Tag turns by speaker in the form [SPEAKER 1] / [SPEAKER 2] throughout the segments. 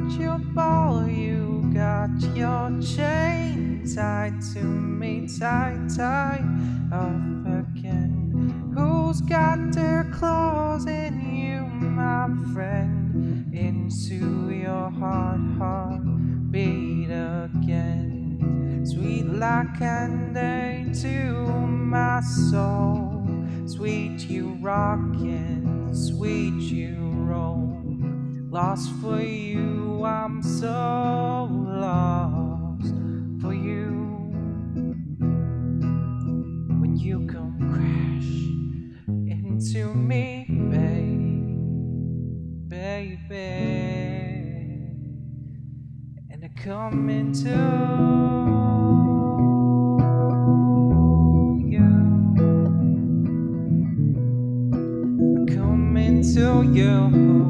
[SPEAKER 1] your ball, you got your chain tied to me, tight up again. Who's got their claws in you, my friend? Into your heartbeat again. Sweet like candy to my soul. Sweet you rockin', sweet you roll. Lost for you, I'm so lost for you. When you come crash into me, baby, and I come into you, I come into you.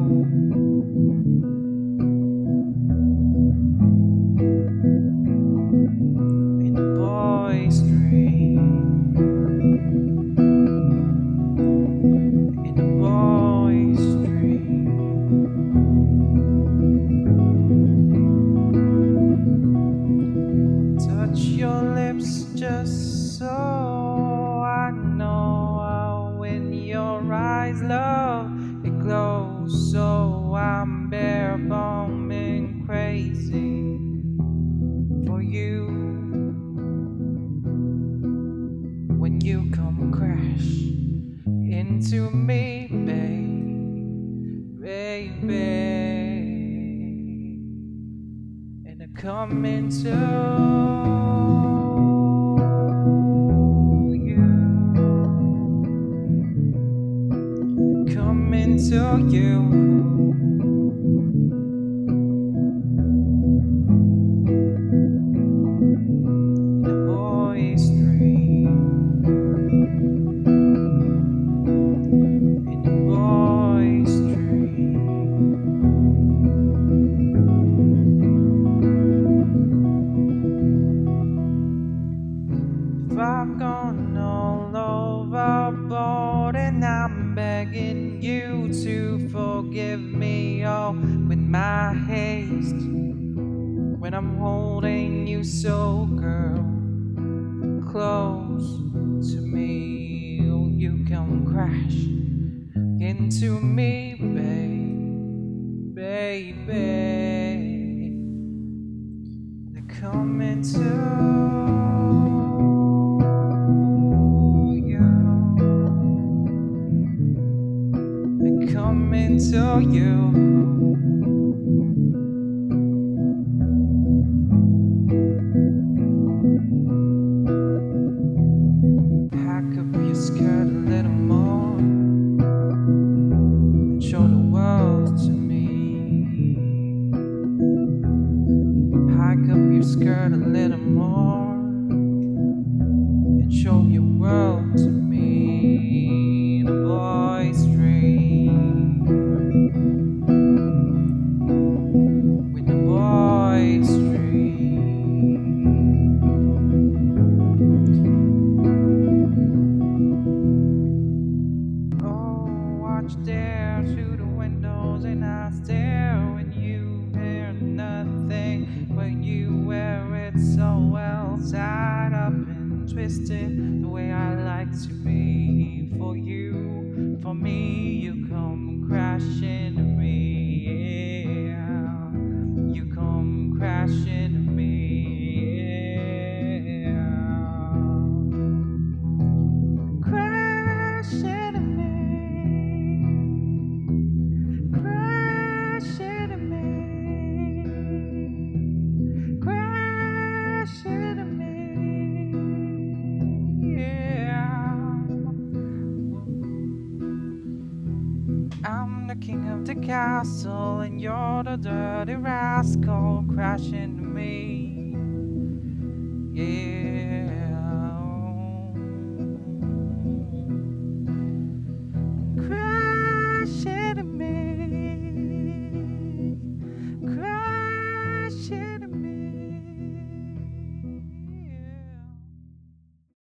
[SPEAKER 1] Just so I know when your eyes, love, it glows. So I'm bare bombing crazy for you. When you come crash into me, baby, and I come into into you. In a boy's dream. In a boy's dream. If I've gone all overboard and I'm begging you to forgive me, oh, with my haste, when I'm holding you so, girl, close to me, oh, you come crash into me, baby, and I come into come into you. Pack up your skirt a little more and show the world to me. Pack up your skirt a little more and show your world to me. The boy's dream. Stare through the windows and I stare when you hear nothing, when you wear it so well tied up and twisted the way I like to be for you. For me, you come crashing to me, yeah. You come crashing to me, yeah. Crashing to me. I'm the king of the castle and you're the dirty rascal crashing to me, yeah.